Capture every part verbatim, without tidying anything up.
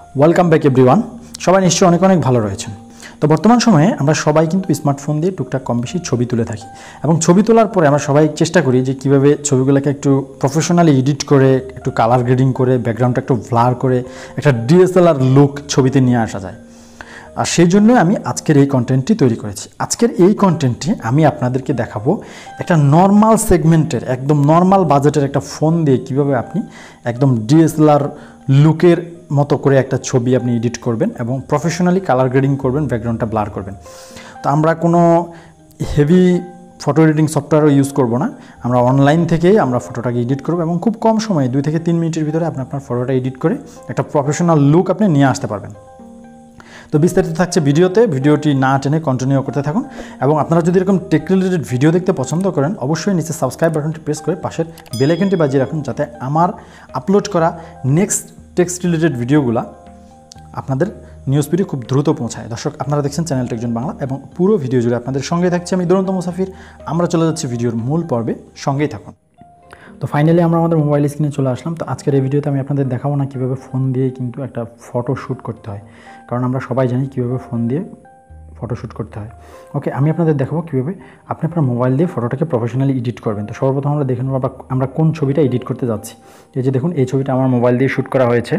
Welcome back everyone. সবাই নিশ্চয়ই অনেক অনেক ভালো রয়েছেন। তো বর্তমান সময়ে আমরা সবাই কিন্তু স্মার্টফোন দিয়ে টুকটাক কম বেশি ছবি তুলে থাকি এবং ছবি তোলার পরে আমরা সবাই চেষ্টা করি যে কীভাবে ছবিগুলোকে একটু প্রফেশনালি এডিট করে, একটু কালার গ্রেডিং করে, ব্যাকগ্রাউন্ডটা একটু ব্লার করে একটা ডিএসএলআর লুক ছবিতে নিয়ে আসা যায়। আর সেই জন্য আমি আজকের এই কন্টেন্টটি তৈরি করেছি। আজকের এই কন্টেন্টটি আমি আপনাদেরকে দেখাবো একটা নর্মাল সেগমেন্টের, একদম নর্মাল বাজেটের একটা ফোন দিয়ে কীভাবে আপনি একদম ডিএসএলআর লুকের মতো করে একটা ছবি আপনি এডিট করবেন এবং প্রফেশনালি কালার গ্রেডিং করবেন, ব্যাকগ্রাউন্ডটা ব্লার করবেন। তো আমরা কোনো হেভি ফটো এডিটিং সফটওয়্যারও ইউজ করব না, আমরা অনলাইন থেকেই আমরা ফটোটাকে এডিট করব এবং খুব কম সময়ে দুই থেকে তিন মিনিটের ভিতরে আপনি আপনার ফটোটা এডিট করে একটা প্রফেশনাল লুক আপনি নিয়ে আসতে পারবেন। তো বিস্তারিত থাকছে ভিডিওতে, ভিডিওটি না টেনে কন্টিনিউ করতে থাকুন। এবং আপনারা যদি এরকম টেক রিলেটেড ভিডিও দেখতে পছন্দ করেন, অবশ্যই নিচে সাবস্ক্রাইব বাটনটি প্রেস করে পাশের বেল আইকনটি বাজিয়ে রাখুন, যাতে আমার আপলোড করা নেক্সট টেক্সট রিলেটেড ভিডিওগুলো আপনাদের নিউজ ফিডে খুব দ্রুত পৌঁছায়। দর্শক, আপনারা দেখছেন চ্যানেল টেক জোন বাংলা এবং পুরো ভিডিও জুড়ে আপনাদের সঙ্গে থাকছে আমি দুরন্ত মুসাফির। আমরা চলে যাচ্ছি ভিডিওর মূল পর্বে, সঙ্গেই থাকুন। তো ফাইনালি আমরা আমাদের মোবাইল স্ক্রিনে চলে আসলাম। তো আজকের এই ভিডিওতে আমি আপনাদের দেখাবো না কীভাবে ফোন দিয়ে কিন্তু একটা ফটো শ্যুট করতে হয়, কারণ আমরা সবাই জানি কীভাবে ফোন দিয়ে ফটো শ্যুট করতে হয়। ওকে, আমি আপনাদের দেখাবো কীভাবে আপনি আপনার মোবাইল দিয়ে ফটোটাকে প্রফেশনালি এডিট করবেন। তো সর্বপ্রথম আমরা দেখে নেব আমরা কোন ছবিটা এডিট করতে যাচ্ছি। এই যে দেখুন, এই ছবিটা আমার মোবাইল দিয়ে শ্যুট করা হয়েছে।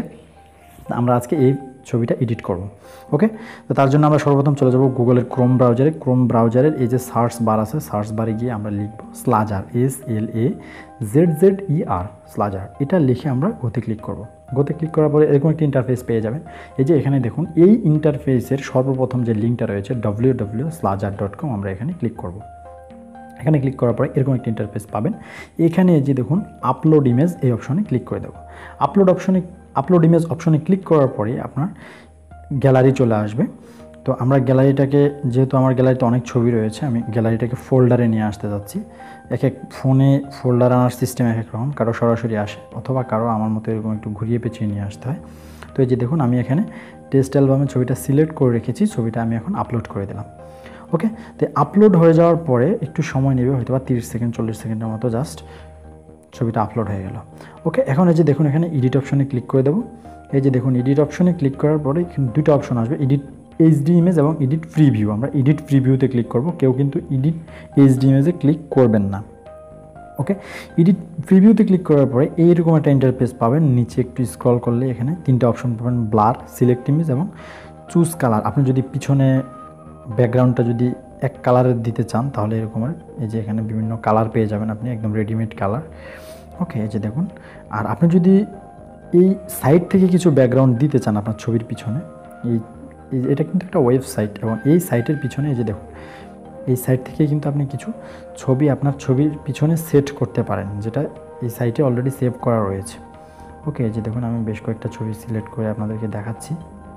আমরা আজকে এই ছবিটা এডিট করব। ওকে, তো তার জন্য আমরা সর্বপ্রথম চলে যাব গুগলের ক্রোম ব্রাউজারে। ক্রোম ব্রাউজারের এই যে সার্চ বার আছে, সার্চ বারে গিয়ে আমরা লিখব Slazzer, S L A Z Z E R, Slazzer. এটা লিখে আমরা গোতে ক্লিক করব। গোতে ক্লিক করার পরে এরকম একটি ইন্টারফেস পেয়ে যাবেন। এই যে এখানে দেখুন, এই ইন্টারফেসের সর্বপ্রথম যে লিঙ্কটা রয়েছে W W Slazzer dot com, আমরা এখানে ক্লিক করব। এখানে ক্লিক করার পরে এরকম একটি ইন্টারফেস পাবেন। এখানে যে দেখুন আপলোড ইমেজ, এই অপশনে ক্লিক করে দেবো। আপলোড অপশনে আপলোড ইমেজ অপশনে ক্লিক করার পরে আপনার গ্যালারি চলে আসবে। তো আমরা গ্যালারিটাকে, যেহেতু আমার গ্যালারিতে অনেক ছবি রয়েছে, আমি গ্যালারিটাকে ফোল্ডারে নিয়ে আসতে যাচ্ছি। এক এক ফোনে ফোল্ডার আনার সিস্টেম এক এক রকম, কারো সরাসরি আসে অথবা কারো আমার মতো এরকম একটু ঘুরিয়ে পেঁচিয়ে নিয়ে আসতে হয়। তো এই যে দেখুন, আমি এখানে টেক্সট অ্যালবামে ছবিটা সিলেক্ট করে রেখেছি, ছবিটা আমি এখন আপলোড করে দিলাম। ওকে, তো আপলোড হয়ে যাওয়ার পরে একটু সময় নেবে, হয়তো বা তিরিশ সেকেন্ড চল্লিশ সেকেন্ডের মতো, জাস্ট ছবিটা আপলোড হয়ে গেল। ওকে, এখন এই যে দেখুন, এখানে এডিট অপশনে ক্লিক করে দেবো। এই যে দেখুন, এডিট অপশনে ক্লিক করার পরে এখানে দুটো অপশন আসবে, এডিট এইচডি ইমেজ এবং এডিট প্রিভিউ। আমরা এডিট প্রিভিউতে ক্লিক করব, কেউ কিন্তু এডিট এইচডি ইমেজে ক্লিক করবেন না। ওকে, এডিট প্রিভিউতে ক্লিক করার পরে এইরকম একটা ইন্টারফেস পাবেন। নিচে একটু স্ক্রল করলে এখানে তিনটা অপশন পাবেন, ব্লার, সিলেক্ট ইমেজ এবং চুজ কালার। আপনি যদি পিছনে ব্যাকগ্রাউন্ডটা যদি এক কালারের দিতে চান তাহলে এরকমের এই যে এখানে বিভিন্ন কালার পেয়ে যাবেন আপনি, একদম রেডিমেড কালার। ওকে, এই যে দেখুন, আর আপনি যদি এই সাইট থেকে কিছু ব্যাকগ্রাউন্ড দিতে চান আপনার ছবির পিছনে, এই এটা কিন্তু একটা ওয়েবসাইট এবং এই সাইটের পিছনে এই যে দেখুন, এই সাইট থেকে কিন্তু আপনি কিছু ছবি আপনার ছবির পিছনে সেট করতে পারেন, যেটা এই সাইটে অলরেডি সেভ করা রয়েছে। ওকে, এই যে দেখুন, আমি বেশ কয়েকটা ছবি সিলেক্ট করে আপনাদেরকে দেখাচ্ছি।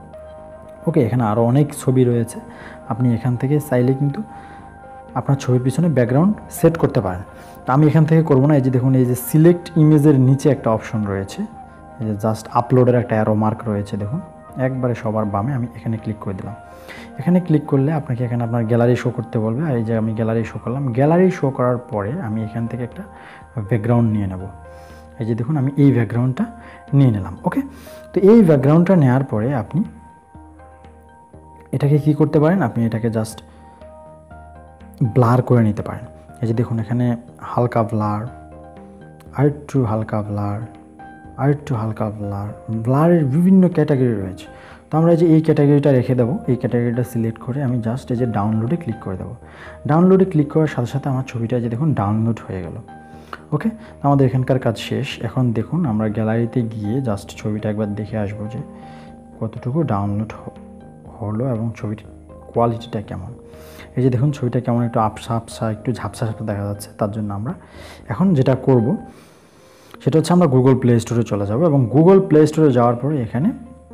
ওকে, এখানে আরও অনেক ছবি রয়েছে, আপনি এখান থেকে চাইলে কিন্তু আপনার ছবির পিছনে ব্যাকগ্রাউন্ড সেট করতে পারেন। তো আমি এখান থেকে করবো না। এই যে দেখুন, এই যে সিলেক্ট ইমেজের নিচে একটা অপশন রয়েছে, এই যে জাস্ট আপলোডের একটা অ্যারো মার্ক রয়েছে দেখুন, একবারে সবার বামে, আমি এখানে ক্লিক করে দিলাম। এখানে ক্লিক করলে আপনাকে এখানে আপনার গ্যালারি শো করতে বলবে। আর এই যে আমি গ্যালারি শো করলাম। গ্যালারি শো করার পরে আমি এখান থেকে একটা ব্যাকগ্রাউন্ড নিয়ে নেব। এই যে দেখুন, আমি এই ব্যাকগ্রাউন্ডটা নিয়ে নিলাম। ওকে, তো এই ব্যাকগ্রাউন্ডটা নেওয়ার পরে আপনি এটাকে কি করতে পারেন, আপনি এটাকে জাস্ট ব্লার করে নিতে পারেন। এই যে দেখুন, এখানে হালকা ব্লার, আর একটু হালকা ব্লার, আর একটু হালকা ব্লার, ব্লারের বিভিন্ন ক্যাটাগরি রয়েছে। তো আমরা এই যে এই ক্যাটাগরিটা রেখে দেবো। এই ক্যাটাগরিটা সিলেক্ট করে আমি জাস্ট এই যে ডাউনলোডে ক্লিক করে দেবো। ডাউনলোডে ক্লিক করার সাথে সাথে আমার ছবিটা যে দেখুন ডাউনলোড হয়ে গেল। ওকে, আমাদের এখানকার কাজ শেষ। এখন দেখুন, আমরা গ্যালারিতে গিয়ে জাস্ট ছবিটা একবার দেখে আসবো যে কতটুকু ডাউনলোড হলো এবং ছবির কোয়ালিটিটা কেমন। এই যে দেখুন, ছবিটা কেমন একটু আপসা আপসা, একটু ঝাপসা ঝাপসা দেখা যাচ্ছে। তার জন্য আমরা এখন যেটা করব সেটা হচ্ছে আমরা গুগল প্লে স্টোরে চলে যাব এবং গুগল প্লে স্টোরে যাওয়ার পরে এখানে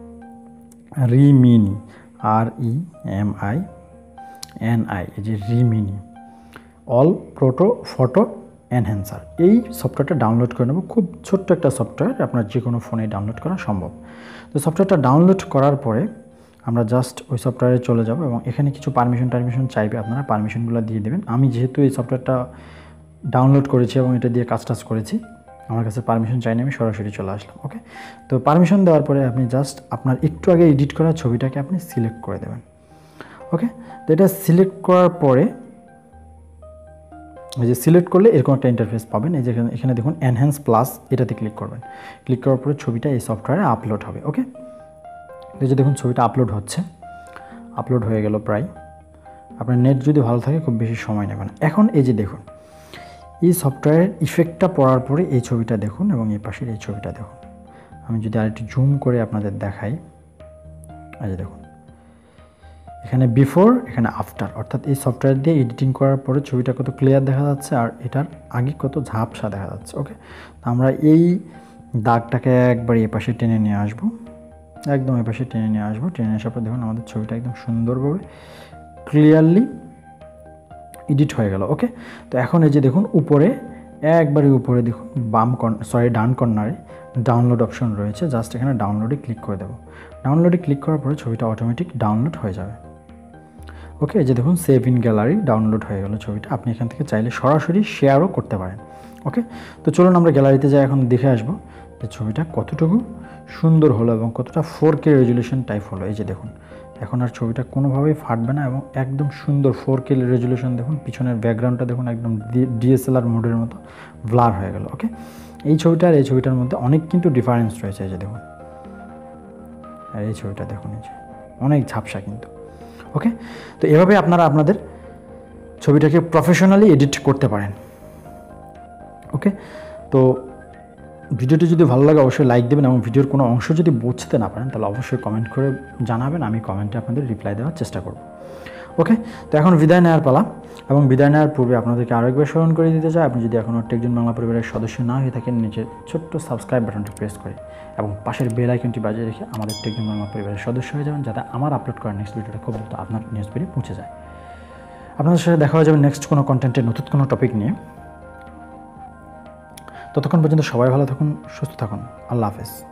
Remini, R E M I N I, এই যে Remini all proto photo enhancer, এই সফটওয়্যারটা ডাউনলোড করে নেব। খুব ছোট্ট একটা সফটওয়্যার, আপনার যে কোনো ফোনে ডাউনলোড করা সম্ভব। তো সফটওয়্যারটা ডাউনলোড করার পরে আমরা জাস্ট ওই সফটওয়্যারে চলে যাব এবং এখানে কিছু পারমিশন টারমিশন চাইবে, আপনারা পারমিশনগুলো দিয়ে দেবেন। আমি যেহেতু এই সফটওয়্যারটা ডাউনলোড করেছি এবং এটা দিয়ে কাজ টাজ করেছি, আমার কাছে পারমিশন চাইনি, আমি সরাসরি চলে আসলাম। ওকে, তো পারমিশন দেওয়ার পরে আপনি জাস্ট আপনার একটু আগে এডিট করা ছবিটাকে আপনি সিলেক্ট করে দেবেন। ওকে, তো এটা সিলেক্ট করার পরে এই যে সিলেক্ট করলে এরকম একটা ইন্টারফেস পাবেন। এই যে এখানে দেখুন এনহ্যান্স প্লাস, এটাতে ক্লিক করবেন। ক্লিক করার পরে ছবিটা এই সফটওয়্যারে আপলোড হবে। ওকে, এই যে দেখুন ছবিটা আপলোড হচ্ছে, আপলোড হয়ে গেল প্রায়। আপনার নেট যদি ভালো থাকে খুব বেশি সময় নেবে না। এখন এই যে দেখুন এই সফটওয়্যারের ইফেক্টটা পড়ার পরে এই ছবিটা দেখুন এবং এই পাশের এই ছবিটা দেখুন। আমি যদি আরেকটু জুম করে আপনাদের দেখাই, এই যে দেখুন এখানে বিফোর, এখানে আফটার, অর্থাৎ এই সফটওয়্যার দিয়ে এডিটিং করার পরে ছবিটা কত ক্লিয়ার দেখা যাচ্ছে আর এটার আগে কত ঝাপসা দেখা যাচ্ছে। ওকে, তো আমরা এই দাগটাকে একবার এই পাশে টেনে নিয়ে আসবো, একদম এই পাশে টেনে নিয়ে আসবো। টেনে আসার পর দেখুন আমাদের ছবিটা একদম সুন্দরভাবে ক্লিয়ারলি এডিট হয়ে গেল। ওকে, তো এখন এই যে দেখুন উপরে, একবারে উপরে দেখুন বাম কর্নার, সরি ডান কর্নারে ডাউনলোড অপশন রয়েছে। জাস্ট এখানে ডাউনলোডে ক্লিক করে দেবো। ডাউনলোডে ক্লিক করার পরে ছবিটা অটোমেটিক ডাউনলোড হয়ে যাবে। ওকে, এই যে দেখুন সেভ ইন গ্যালারি ডাউনলোড হয়ে গেল ছবিটা। আপনি এখান থেকে চাইলে সরাসরি শেয়ারও করতে পারেন। ওকে, তো চলুন আমরা গ্যালারিতে যাই, এখন দেখে আসবো যে ছবিটা কতটুকু সুন্দর হলো এবং কতটা ফোর কে রেজুলেশন টাইপ হলো। এই যে দেখুন এখন আর ছবিটা কোনোভাবেই ফাটবে না এবং একদম সুন্দর ফোর কে রেজুলেশন। দেখুন পিছনের ব্যাকগ্রাউন্ডটা দেখুন একদম ডিএসএলআর মোডের মতো ব্লার হয়ে গেল। ওকে, এই ছবিটা আর এই ছবিটার মধ্যে অনেক কিন্তু ডিফারেন্স রয়েছে। এই যে দেখুন, আর এই ছবিটা দেখুন, এই যে অনেক ঝাপসা কিন্তু। ওকে, তো এভাবে আপনারা আপনাদের ছবিটাকে প্রফেশনালি এডিট করতে পারেন। ওকে, তো ভিডিওটি যদি ভালো লাগে অবশ্যই লাইক দেবেন এবং ভিডিওর কোনো অংশ যদি বুঝতে না পারেন তাহলে অবশ্যই কমেন্ট করে জানাবেন, আমি কমেন্টে আপনাদের রিপ্লাই দেওয়ার চেষ্টা করব। ওকে, তো এখন বিদায় নেওয়ার পালা, এবং বিদায় নেওয়ার পূর্বে আপনাদেরকে আরও একবার স্মরণ করে দিতে চাই, আপনি যদি এখনও টেক জোন বাংলা পরিবারের সদস্য না হয়ে থাকেন, নিচে ছোট্ট সাবস্ক্রাইব বাটনটি প্রেস করে এবং পাশের বেল আইকনটি বাজিয়ে রেখে আমাদের টেক জোন বাংলা পরিবারের সদস্য হয়ে যাবেন, যাতে আমার আপলোড করা নেক্সট ভিডিওটা খুব দ্রুত আপনার নিউজ পেয়ে পৌঁছে যায়। আপনাদের সাথে দেখা হয়ে যাবে নেক্সট কোনো কন্টেন্টের নতুন কোনো টপিক নিয়ে। ততক্ষণ পর্যন্ত সবাই ভালো থাকুন, সুস্থ থাকুন। আল্লাহ হাফেজ।